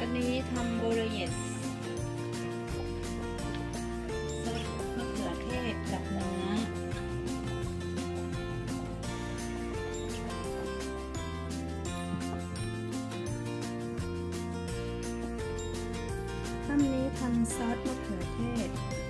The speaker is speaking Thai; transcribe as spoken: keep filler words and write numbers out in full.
วันนี้ทำโบโลเนสซอสมะเขือเทศกับเนื้อคำนี้ทำซอสมะเขือเทศ